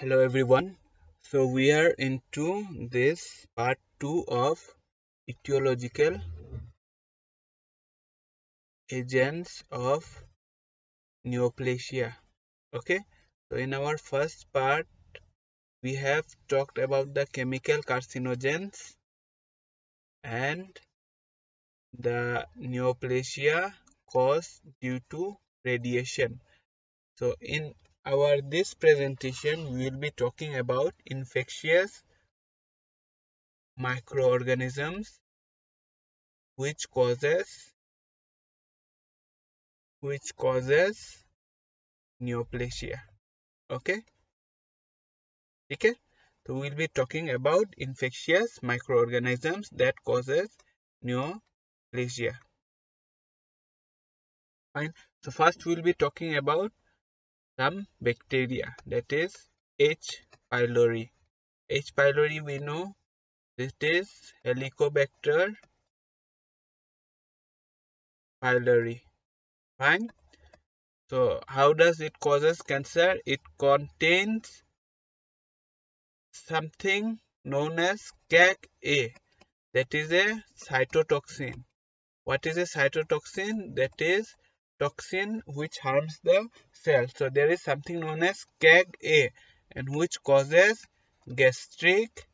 Hello everyone. So we are into this part 2 of etiological agents of neoplasia. Okay. So in our first part we have talked about the chemical carcinogens and the neoplasia caused due to radiation. So in our this presentation we will be talking about infectious microorganisms which causes neoplasia. Okay. Okay. So we'll be talking about infectious microorganisms that causes neoplasia. Fine. So first we'll be talking about some bacteria, that is H. pylori. H. pylori we know this is Helicobacter pylori. Fine. So how does it causes cancer? It contains something known as CAG-A, that is a cytotoxin. What is a cytotoxin? That is toxin which harms the cell. So there is something known as CAG-A and which causes gastric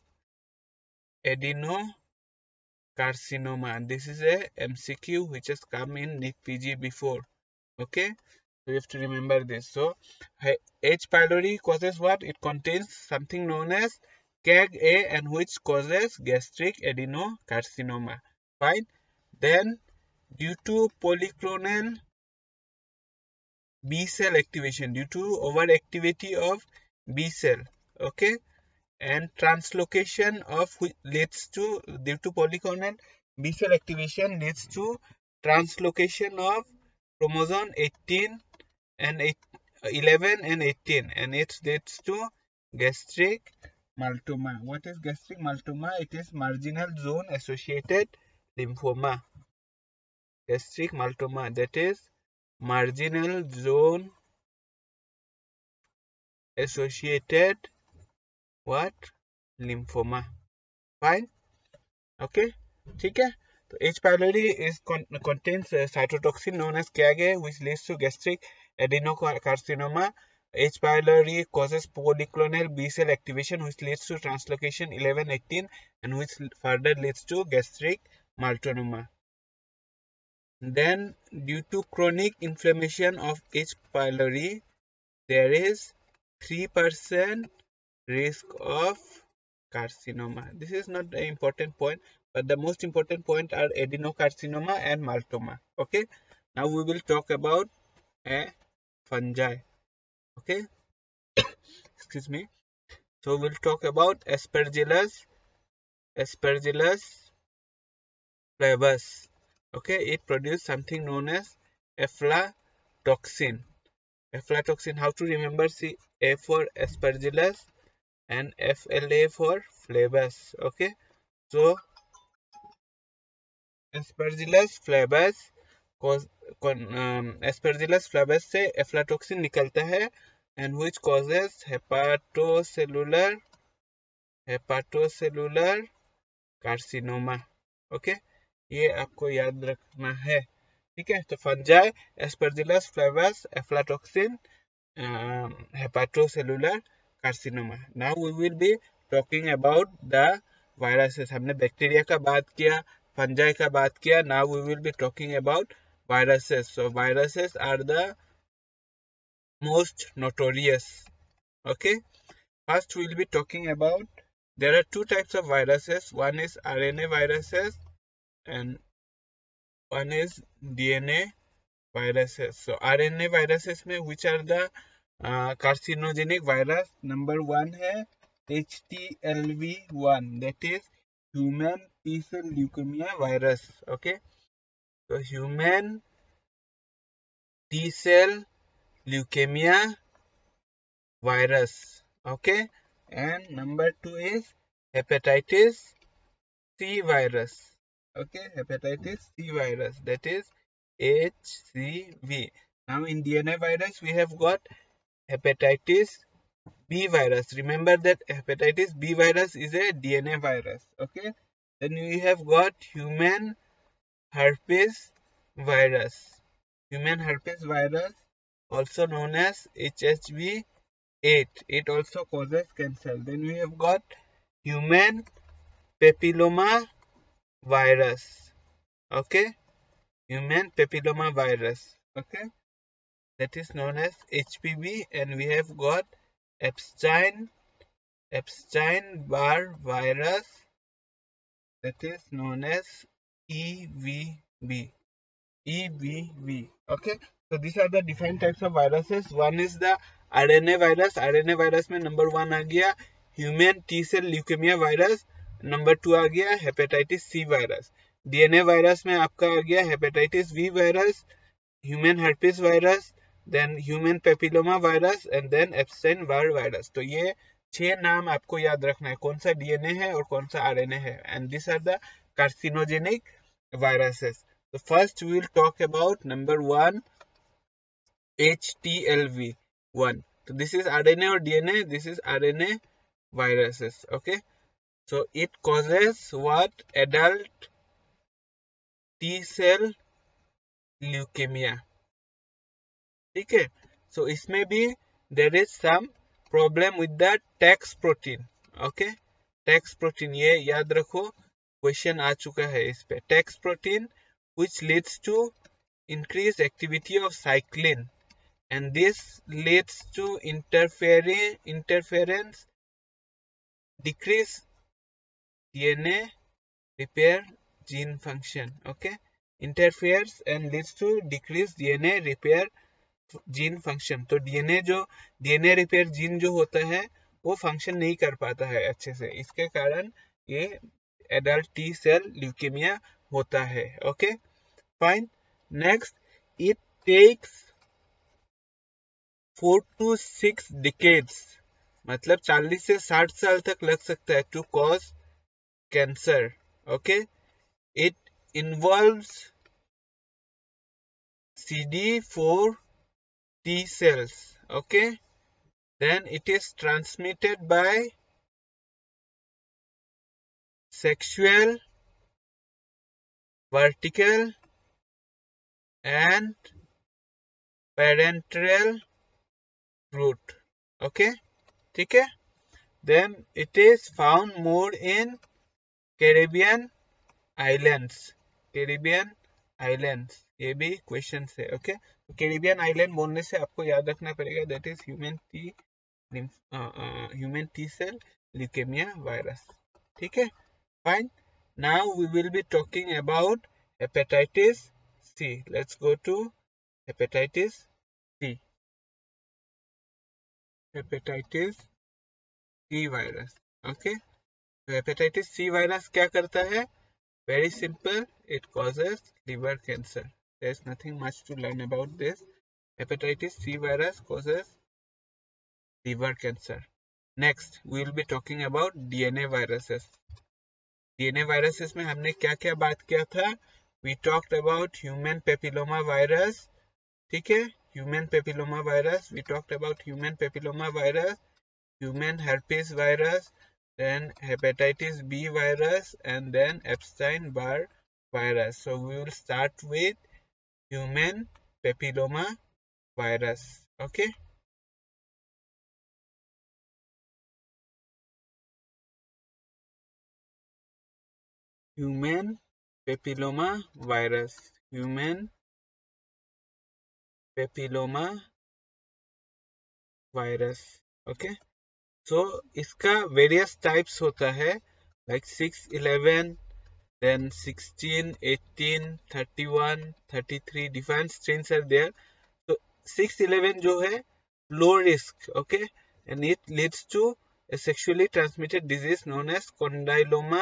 adenocarcinoma. This is a MCQ which has come in NIC PG before. Okay, so you have to remember this. So H. pylori causes what? It contains something known as CAG-A and which causes gastric adenocarcinoma. Fine. Then due to polyclonal B cell activation, due to overactivity of B cell, okay, and translocation of which leads to, due to polyclonal B cell activation leads to translocation of chromosome 18 and 11 and 18, and it leads to gastric maltoma. What is gastric maltoma? It is marginal zone associated lymphoma. Gastric maltoma, that is marginal zone associated what? Lymphoma. Fine. Okay. ठीक है. So H. pylori contains a cytotoxin known as CAG-A which leads to gastric adenocarcinoma. H. pylori causes polyclonal B cell activation which leads to translocation 11-18 and which further leads to gastric maltoma. Then due to chronic inflammation of H. pylori there is 3% risk of carcinoma. This is not the important point, but the most important point are adenocarcinoma and maltoma. Okay. Now we will talk about a fungi. Okay. Excuse me. So we'll talk about Aspergillus flavus. Okay. It produces something known as aflatoxin. Aflatoxin. How to remember? See, A for Aspergillus and FLA for flavus. Okay. So Aspergillus flavus Aspergillus flavus से aflatoxin निकलता है and which causes hepatocellular carcinoma. Okay, ये आपको याद रखना है. ठीक है. तो fungi Aspergillus flavus aflatoxin hepatocellular carcinoma. Now we will be talking about the viruses. हमने बैक्टीरिया का बात किया, फंजाई का बात किया. Now we will be talking about viruses. So viruses are the most notorious. Okay. First we will be talking about, there are two types of viruses. One is RNA viruses and one is DNA viruses. So RNA viruses में which are the carcinogenic virus? Number one है HTLV1, that is human T cell leukemia virus. Okay, so human T cell leukemia virus. Okay, and number two is hepatitis C virus. Okay, hepatitis C virus, that is HCV. Now in DNA virus we have got hepatitis B virus. Remember that hepatitis B virus is a DNA virus. Okay. Then we have got human herpes virus. Human herpes virus, also known as HHV8. It also causes cancer. Then we have got human papilloma virus. Okay. Human papilloma virus. Okay. That is known as HPV. And we have got Epstein-Barr virus, that is known as EBV. EBV. Okay. So these are the different types of viruses. One is the RNA virus. RNA virus में number 1 आ गया human T cell leukemia virus. number 2 आ गया hepatitis C virus. DNA virus में आपका आ गया hepatitis V virus, human herpes virus, then human papilloma virus and then Epstein-Barr virus. तो ये 6 नाम आपको याद रखना है, कौन सा DNA है और कौन सा RNA है. And these are the carcinogenic viruses. So first we will talk about number 1, HTLV1. So this is RNA or DNA. This is RNA viruses. Okay. So it causes what? Adult T cell leukemia. ठीक है. So इसमें भी there is some problem with the TAX protein. Okay. TAX protein ये याद रखो, question आ चुका है इस पे. TAX protein which leads to increased activity of cyclin, and this leads to interference, decrease DNA repair gene function. Okay. Interferes and leads to decreased DNA repair gene function. तो DNA repair gene जो होता है वो function नहीं कर पाता है अच्छे से, इसके कारण ये एडल्ट टी सेल ल्यूकेमिया होता है. Okay fine. Next, it takes 4 to 6 decades, मतलब 40 से 60 साल तक लग सकता है to cause cancer. Okay. It involves CD4 T cells. Okay. Then it is transmitted by sexual, vertical and parenteral route. Okay. ठीक है. Then it is found more in Caribbean islands. Caribbean islands. ये भी question है. Okay. Caribbean island बोलने से आपको याद रखना पड़ेगा that is human T cell leukemia virus. ठीक है. Fine. Now we will be talking about hepatitis C. Let's go to hepatitis C. Hepatitis C virus. Okay. तो हेपेटाइटिस सी वायरस क्या करता है? Very simple, it causes liver cancer. There's nothing much to learn about this. Hepatitis C virus causes liver cancer. Next, we will be talking about DNA viruses. DNA viruses में हमने क्या क्या बात किया था? We talked about human papilloma virus. ठीक है? Human papilloma virus. We talked about human papilloma virus, human herpes virus, then hepatitis B virus, and then Epstein-Barr virus. So we will start with human papilloma virus. Okay. Human papilloma virus. Human papilloma virus. Okay. So इसका various types होता है, like 611, then 16, 18, 31, 33, different strains are there. So 611 जो है low risk. Okay. And it leads to a sexually transmitted disease known as condyloma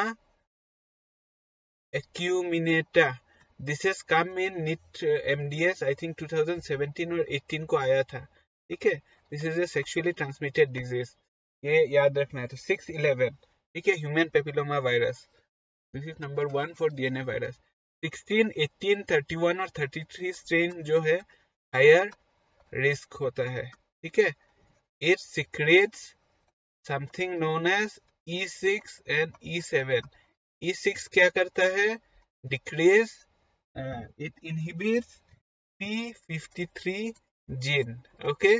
acuminata. This has come in NIT MDS, I think 2017 or 18 को आया था. ठीक है. This is a sexually transmitted disease. ये याद रखना है. तो 611. ठीक है. Human papilloma virus. This is number 1 for DNA virus. 16, 18, 31 और 33 strain जो है higher risk होता है. ठीक है. It secretes something known as E6 and E7. E6 क्या करता है? Decrease, it inhibits P53 gene. Okay.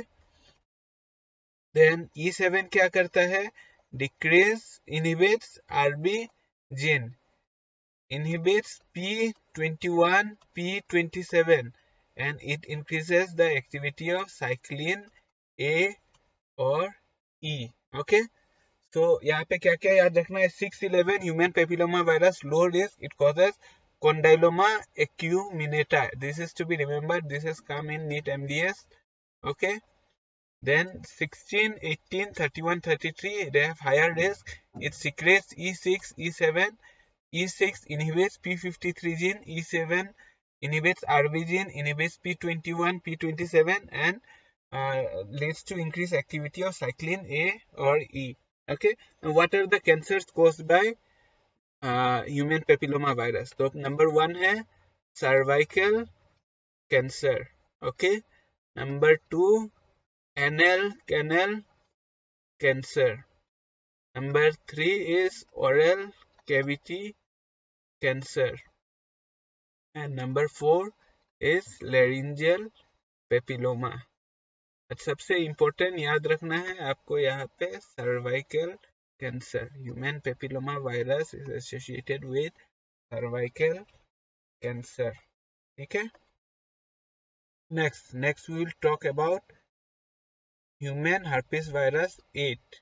Then E7 क्या करता है? Decrease, inhibits RB gene, inhibits P21, P27, and it increases the activity of cyclin A or E. Okay. So यहाँ पे क्या क्या याद रखना है? 611 human papilloma virus, low risk, it causes condyloma acuminata. This is to be remembered. This has come in NEET MDS. Okay. Then 16, 18, 31, 33, they have higher risk. It secretes E6, E7. E6 inhibits P53 gene, E7 inhibits RB gene, inhibits P21, P27, and leads to increased activity of cyclin A or E. Okay, and what are the cancers caused by human papilloma virus? So number 1 है cervical cancer. Okay, number 2 anal canal cancer. Number 3 is oral cavity cancer. And number 4 is laryngeal papilloma. सबसे important याद रखना है आपको यहाँ पे cervical cancer. Human papilloma virus is associated with cervical cancer. ठीक है. Next we will talk about human herpes virus 8.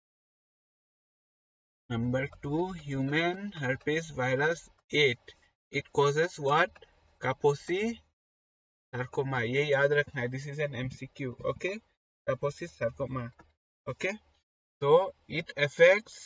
Number 2, human herpes virus 8. It causes what? Kaposi sarcoma. ये याद रखना है. This is an MCQ. Okay. Kaposi sarcoma. Okay. So it affects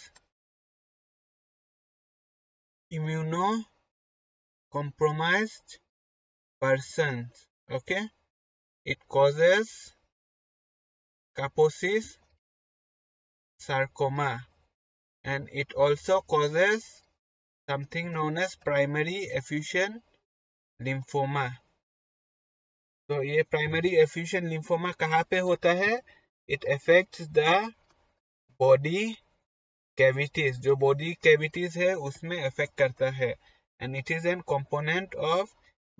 immunocompromised persons. Okay. It causes Kaposi sarcoma. And it also causes something known as primary effusion lymphoma. तो ये primary effusion lymphoma कहाँ पे होता है? It affects the body cavities. जो body cavities है उसमें affect करता है. And it is an component of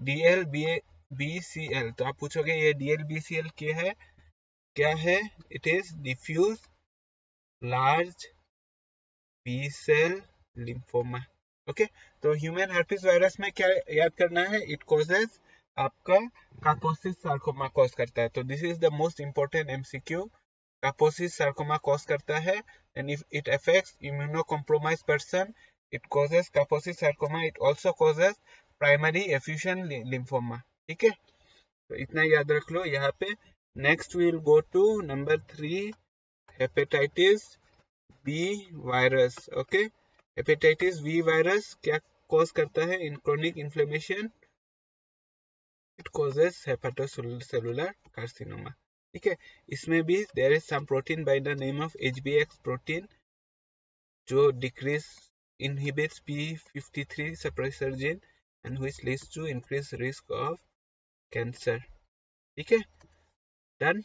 DLBCL. तो आप पूछोगे ये DLBCL क्या है? It is diffuse large B cell lymphoma. Okay. तो ह्यूमन हर्पीस वायरस में क्या याद करना है? इट कॉजेज आपका कापोसिस सार्कोमा कॉज करता है. तो this is the most important MCQ. Kaposi's sarcoma cause करता है. And if it affects immunocompromise person, it causes Kaposi's sarcoma. It also causes primary effusion lymphoma. ठीक है. तो इतना याद रख लो यहाँ पे. Next we will go to number 3, hepatitis B virus. Okay. Hepatitis B virus क्या कॉज करता है? In chronic inflammation it causes hepatocellular carcinoma. ठीक है. इसमें भी there is some protein by the name of HBx protein जो inhibits P53 suppressor gene and which leads to increased risk of cancer. ठीक है. Done.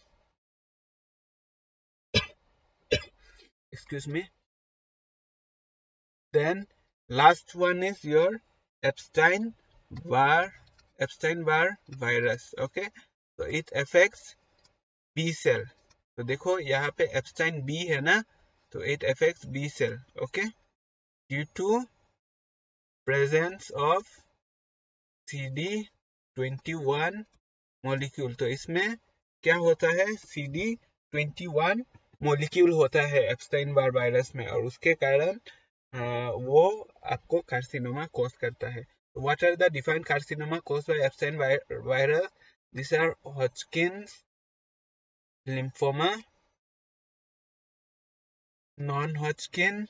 Excuse me. Then last one is your Epstein-Barr virus. Okay. So it affects B cell. तो देखो यहाँ पे एप्स्टाइन B है ना, तो it affects B cell. Okay. Due to presence of CD21 molecule. तो इसमें क्या होता है? CD21 molecule होता है एप्स्टाइन बार वायरस में, और उसके कारण वो आपको कार्सिनोमा कॉज करता है. What are the defined carcinoma caused by Epstein virus? These are Hodgkin's lymphoma, non-Hodgkin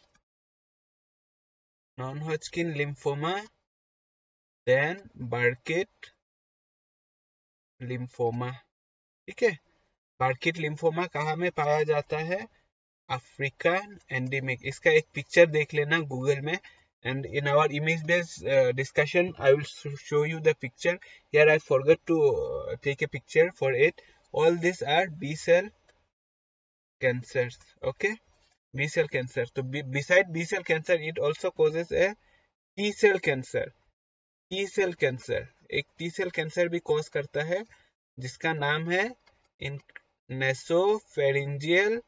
lymphoma, then Burkitt lymphoma. ठीक है. Burkitt lymphoma कहाँ में पाया जाता है? African endemic. इसका एक पिक्चर देख लेना गूगल में. And in our image-based discussion, I will show you the picture. Here I forgot to take a picture for it. All these are B-cell cancers. Okay, B cell cancer. तो beside B cell cancer, it also causes a T cell cancer. T cell cancer, एक T cell cancer भी cause करता है, जिसका नाम है nasopharyngeal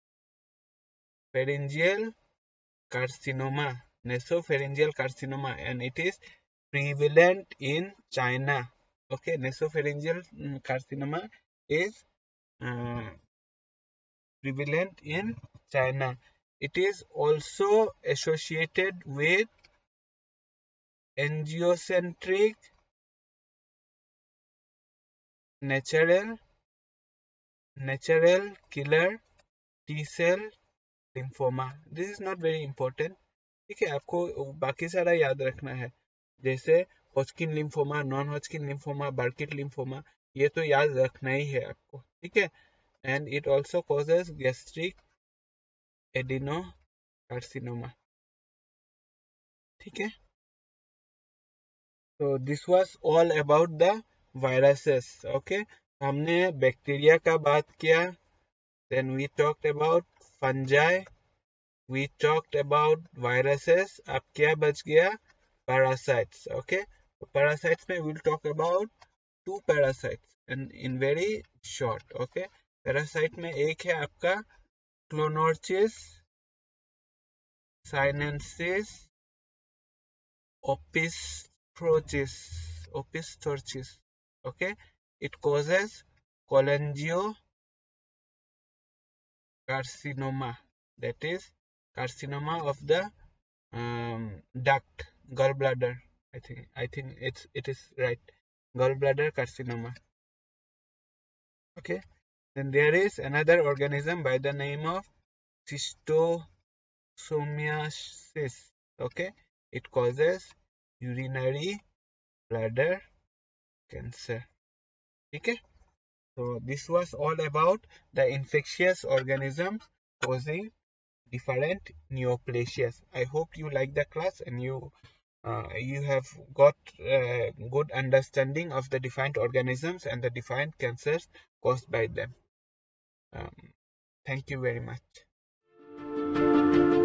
carcinoma. Nasopharyngeal carcinoma, and it is prevalent in China. Okay, nasopharyngeal carcinoma is prevalent in China. It is also associated with angiocentric natural killer T cell lymphoma. This is not very important. ठीक है, आपको बाकी सारा याद रखना है, जैसे Hodgkin lymphoma, non Hodgkin lymphoma, Burkitt lymphoma, ये तो याद रखना ही है आपको. ठीक है, and it also causes gastric adenocarcinoma. ठीक है, तो this was all about the viruses. Okay, हमने बैक्टीरिया का बात किया, then we talked about fungi, we talked about viruses. अब क्या बच गया? Parasites. Okay, so parasites में we'll talk about two parasites and in very short. Okay, parasite में एक है आपका Clonorchis sinensis opisthorchis. Okay, it causes cholangiocarcinoma, that is carcinoma of the duct, gallbladder. I think it is right, gallbladder carcinoma. Okay, then there is another organism by the name of schistosomiasis. Okay, it causes urinary bladder cancer. Okay, so this was all about the infectious organisms causing different neoplasias. I hope you like the class and you have got good understanding of the different organisms and the different cancers caused by them. Thank you very much.